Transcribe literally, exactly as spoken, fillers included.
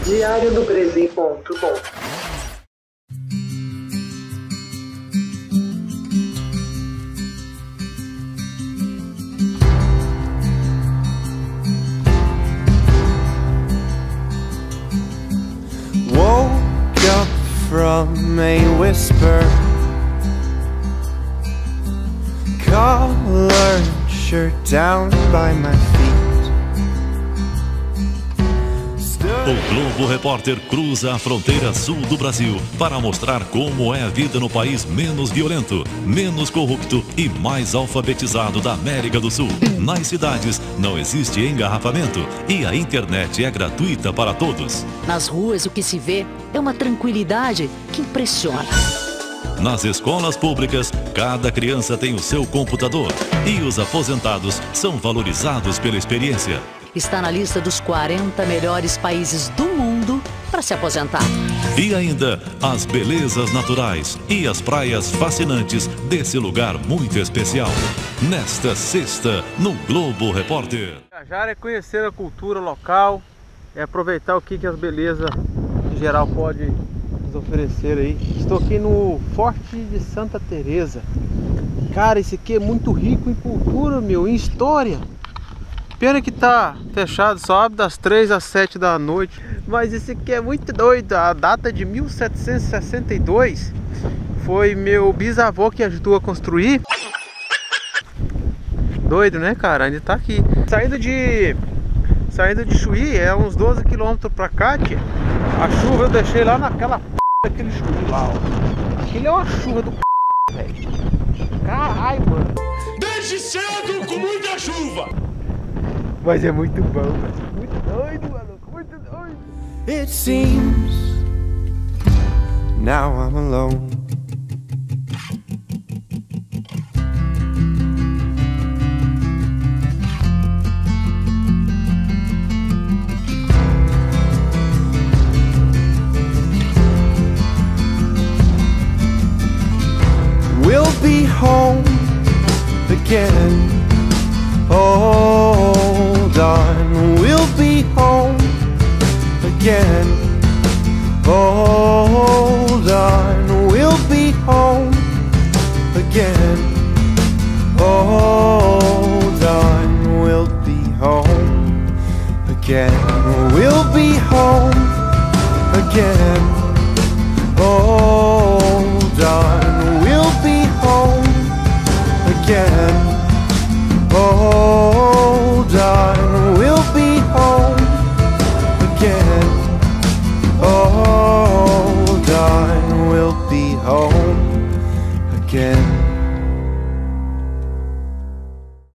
diário do Grezi ponto com. Woke up from a whisper, collared shirt down by my feet. O Globo Repórter cruza a fronteira sul do Brasil para mostrar como é a vida no país menos violento, menos corrupto e mais alfabetizado da América do Sul. Nas cidades não existe engarrafamento e a internet é gratuita para todos. Nas ruas o que se vê é uma tranquilidade que impressiona. Nas escolas públicas, cada criança tem o seu computador e os aposentados são valorizados pela experiência. Está na lista dos quarenta melhores países do mundo para se aposentar. E ainda as belezas naturais e as praias fascinantes desse lugar muito especial. Nesta sexta, no Globo Repórter. Viajar é conhecer a cultura local, é aproveitar o que, que as belezas em geral podem nos oferecer aí. Estou aqui no Forte de Santa Teresa. Cara, esse aqui é muito rico em cultura, meu, em história. Pena que tá fechado, só abre das três às sete da noite. Mas esse aqui é muito doido. A data de mil setecentos e sessenta e dois foi meu bisavô que ajudou a construir. Doido, né, cara? Ainda tá aqui. Saindo de Saindo de Chuí, é uns doze quilômetros pra cá, tia. A chuva eu deixei lá naquela p... daquele Chuí lá, ó. Aquilo é uma chuva do p... velho. Caralho, mano. Desde cedo com muita chuva. Mas é muito bom, velho. Muito doido, maluco. Muito doido. It seems now I'm alone. We'll be home again. Hold on, we'll be home again. Hold on, we'll be home again. Hold on, we'll be home again. We'll be home again. Hold on, we'll be home again. Hold on, we'll be home again. Hold on, we'll be home again.